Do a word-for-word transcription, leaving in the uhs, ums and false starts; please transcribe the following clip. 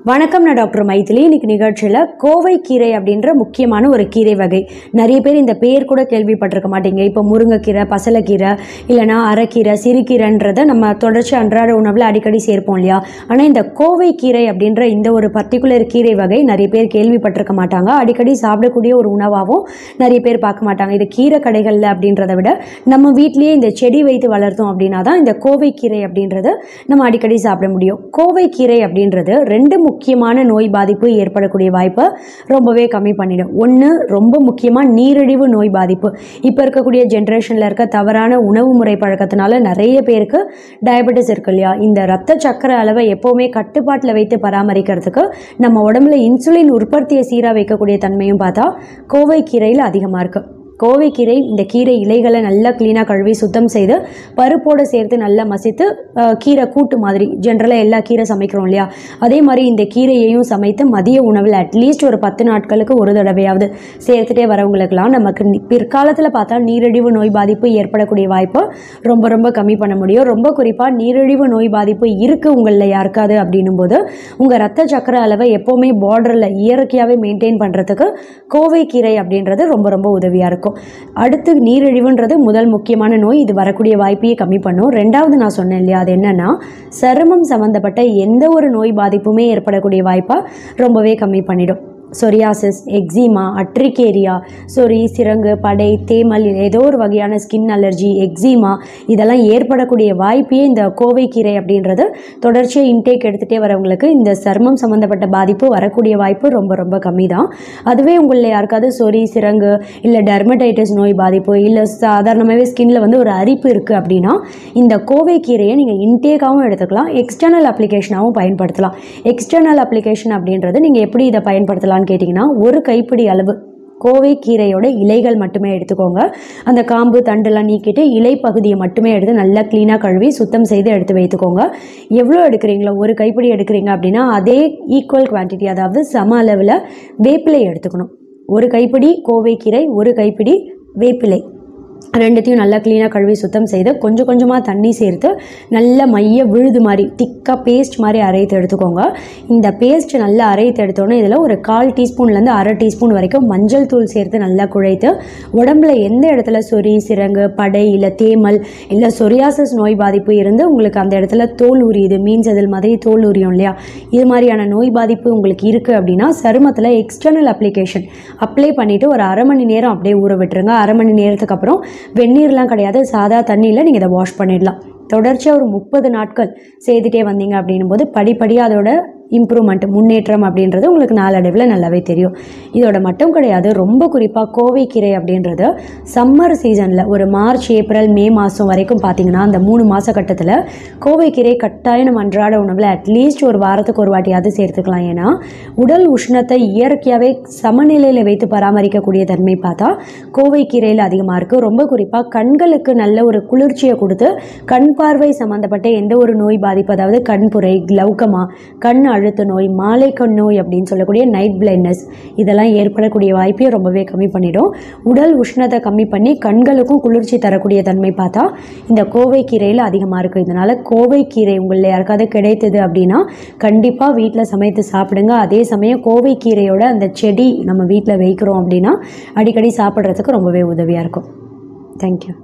வணக்கம், நான் டாக்டர் மைதிலி. இன்னைக்கு நிகழ்ச்சியில் கோவை கீரை அப்படின்ற முக்கியமான ஒரு கீரை வகை. நிறைய பேர் இந்த பேர் கூட கேள்விப்பட்டிருக்க மாட்டீங்க. இப்போ முருங்கைக்கீரை, பசலைக்கீரை, இல்லைனா அரைக்கீரை, சிறுகீரைன்றதை நம்ம தொடர்ச்சி அன்றாட உணவில் அடிக்கடி சேர்ப்போம் இல்லையா? ஆனால் இந்த கோவை கீரை அப்படின்ற இந்த ஒரு பர்டிகுலர் கீரை வகை நிறைய பேர் கேள்விப்பட்டிருக்க மாட்டாங்க. அடிக்கடி சாப்பிடக்கூடிய ஒரு உணவாகவும் நிறைய பேர் பார்க்க மாட்டாங்க. இது கீரை கடைகளில் அப்படின்றத விட நம்ம வீட்லேயே இந்த செடி வைத்து வளர்த்தோம் அப்படின்னா தான் இந்த கோவை கீரை அப்படின்றத நம்ம அடிக்கடி சாப்பிட முடியும். கோவை கீரை அப்படின்றது ரெண்டு முக்கியமான நோய் பாதிப்பு ஏற்படக்கூடிய வாய்ப்பை ரொம்பவே கம்மி பண்ணிடும். ஒன்று, ரொம்ப முக்கியமாக நீரிழிவு நோய் பாதிப்பு. இப்போ இருக்கக்கூடிய ஜென்ரேஷனில் இருக்க தவறான உணவு முறை பழக்கத்தினால நிறைய பேருக்கு டயபெட்டிஸ் இருக்கு இல்லையா? இந்த ரத்த சக்கரை அளவை எப்போவுமே கட்டுப்பாட்டில் வைத்து பராமரிக்கிறதுக்கு நம்ம உடம்புல இன்சுலின் உற்பத்தியை சீராக வைக்கக்கூடிய தன்மையும் பார்த்தா கோவை கீரையில் அதிகமாக இருக்குது. கோவைக்கீரை, இந்த கீரை இலைகளை நல்லா க்ளீனாக கழுவி சுத்தம் செய்து பருப்போடு சேர்த்து நல்லா மசித்து கீரை கூட்டு மாதிரி ஜென்ரலாக எல்லா கீரை சமைக்கிறோம் இல்லையா? அதே மாதிரி இந்த கீரையையும் சமைத்து மதிய உணவில் அட்லீஸ்ட் ஒரு பத்து நாட்களுக்கு ஒரு தடவையாவது சேர்த்துட்டே வரவங்களுக்கெல்லாம் நமக்கு பிற்காலத்தில் பார்த்தா நீரிழிவு நோய் பாதிப்பு ஏற்படக்கூடிய வாய்ப்பை ரொம்ப ரொம்ப கம்மி பண்ண முடியும். ரொம்ப குறிப்பாக நீரிழிவு நோய் பாதிப்பு இருக்குது உங்களில் யாருக்காது அப்படின்னும் போது உங்கள் ரத்த சக்கரை அளவை எப்போவுமே பார்டரில் இயற்கையாகவே மெயின்டைன் பண்ணுறதுக்கு கோவைக்கீரை அப்படின்றது ரொம்ப ரொம்ப உதவியாக இருக்கும். அடுத்து, நீரிழிவுன்றது முதல் முக்கியமான நோய். இது வரக்கூடிய வாய்ப்பையே கம்மி பண்ணும். ரெண்டாவது, நான் சொன்னேன் இல்லையா, அது என்னன்னா சருமம் சம்பந்தப்பட்ட எந்த ஒரு நோய் பாதிப்புமே ஏற்படக்கூடிய வாய்ப்பை ரொம்பவே கம்மி பண்ணிடும். சொரியாசிஸ், எக்ஸிமா, அட்ரிகேரியா, சொறி, சிரங்கு, படை, தேமல், ஏதோ ஒரு வகையான ஸ்கின் அலர்ஜி, எக்ஸிமா, இதெல்லாம் ஏற்படக்கூடிய வாய்ப்பையே இந்த கோவைக்கீரை அப்படின்றது தொடர்ச்சியாக இன்டேக் எடுத்துகிட்டே வரவங்களுக்கு இந்த சருமம் சம்மந்தப்பட்ட பாதிப்பு வரக்கூடிய வாய்ப்பு ரொம்ப ரொம்ப கம்மி தான். அதுவே உங்களில் யாருக்காவது சொறி, சிரங்கு, இல்லை டெர்மடைட்டிஸ் நோய் பாதிப்பு, இல்லை சாதாரணமாகவே ஸ்கின்ல வந்து ஒரு அரிப்பு இருக்குது அப்படின்னா இந்த கோவைக்கீரையை நீங்கள் இன்டேக்காகவும் எடுத்துக்கலாம், எக்ஸ்டர்னல் அப்ளிகேஷனாகவும் பயன்படுத்தலாம். எக்ஸ்டர்னல் அப்ளிகேஷன் அப்படின்றது நீங்கள் எப்படி இதை பயன்படுத்தலாம் கேட்டிங்கன்னா, ஒரு கைப்பிடி அளவு கோவை கீரையோட இலைகள் மட்டுமே எடுத்துக்கோங்க. அந்த காம்பு தண்டெல்லாம் நீக்கிட்டு இலை பகுதியை மட்டுமே எடுத்து நல்லா க்ளீனாக கழுவி சுத்தம் செய்து எடுத்து வைத்துக்கோங்க. எவ்வளோ எடுக்கிறீங்களோ, ஒரு கைப்பிடி எடுக்கிறீங்க அப்படின்னா அதே ஈக்குவல் குவான்டிட்டி, அதாவது சம அளவில் வேப்பிலை எடுத்துக்கணும். ஒரு கைப்பிடி கோவைக்கீரை, ஒரு கைப்பிடி வேப்பிலை, ரெண்டுத்தையும் நல்லா க்ளீனாக கழுவி சுத்தம் செய்து கொஞ்சம் கொஞ்சமாக தண்ணி சேர்த்து நல்ல மைய விழுது மாதிரி திக்காக பேஸ்ட் மாதிரி அரைத்து எடுத்துக்கோங்க. இந்த பேஸ்ட் நல்லா அரைத்து எடுத்தோன்னே இதில் ஒரு கால் டீஸ்பூன்லேருந்து அரை டீஸ்பூன் வரைக்கும் மஞ்சள் தூள் சேர்த்து நல்லா குழைத்து உடம்புல எந்த இடத்துல சொறி, சிரங்கு, படை, இல்லை தேமல், இல்லை சொரியாசிஸ் நோய் பாதிப்பு இருந்து உங்களுக்கு அந்த இடத்துல தோல் உரியுது, மீன்ஸ் அதில் மாதிரி தோல் உரியும் இல்லையா? இது மாதிரியான நோய் பாதிப்பு உங்களுக்கு இருக்குது அப்படின்னா சருமத்தில் எக்ஸ்டர்னல் அப்ளிகேஷன் அப்ளை பண்ணிவிட்டு ஒரு அரை மணி நேரம் அப்படியே ஊற விட்டுருங்க. அரை மணி நேரத்துக்கு அப்புறம் வெந்நீர்லாம் கிடையாது, சாதா தண்ணியில் நீங்கள் இதை வாஷ் பண்ணிடலாம். தொடர்ச்சியாக ஒரு முப்பது நாட்கள் செய்துட்டே வந்தீங்க அப்படின்னும் போது படிப்படியாக அதோட இம்ப்ரூவ்மெண்ட், முன்னேற்றம் அப்படின்றது உங்களுக்கு நாளடைவில் நல்லாவே தெரியும். இதோட மட்டும் கிடையாது, ரொம்ப குறிப்பாக கோவைக்கீரை அப்படின்றது சம்மர் சீசனில் ஒரு மார்ச், ஏப்ரல், மே மாதம் வரைக்கும் பார்த்தீங்கன்னா அந்த மூணு மாத கட்டத்தில் கோவைக்கீரை கட்டாயம் நம்ம அன்றாட உணவில் அட்லீஸ்ட் ஒரு வாரத்துக்கு ஒரு வாட்டியாவது சேர்த்துக்கலாம். ஏன்னா உடல் உஷ்ணத்தை இயற்கையாகவே சமநிலையில் வைத்து பராமரிக்கக்கூடிய தன்மை பார்த்தா கோவைக்கீரையில் அதிகமாக இருக்குது. ரொம்ப குறிப்பாக கண்களுக்கு நல்ல ஒரு குளிர்ச்சியை கொடுத்து கண் பார்வை சம்மந்தப்பட்ட எந்த ஒரு நோய் பாதிப்பு, அதாவது கண்புரை, கிளவுக்கமா, கண் அழுத்த நோய், மாலை கண் நோய் அப்படின்னு சொல்லக்கூடிய நைட் பிளைண்ட்னஸ், இதெல்லாம் ஏற்படக்கூடிய வாய்ப்பையும் ரொம்பவே கம்மி பண்ணிடும். உடல் உஷ்ணத்தை கம்மி பண்ணி கண்களுக்கும் குளிர்ச்சி தரக்கூடிய தன்மை பார்த்தா இந்த கோவைக்கீரையில் அதிகமாக இருக்குது. இதனால் கோவைக்கீரை உங்களில் யாருக்காவது கிடைத்தது அப்படின்னா கண்டிப்பாக வீட்டில் சமைத்து சாப்பிடுங்க. அதே சமயம் கோவைக்கீரையோட அந்த செடி நம்ம வீட்டில் வைக்கிறோம் அப்படின்னா அடிக்கடி சாப்பிட்றதுக்கு ரொம்பவே உதவியாக இருக்கும். தேங்க்யூ.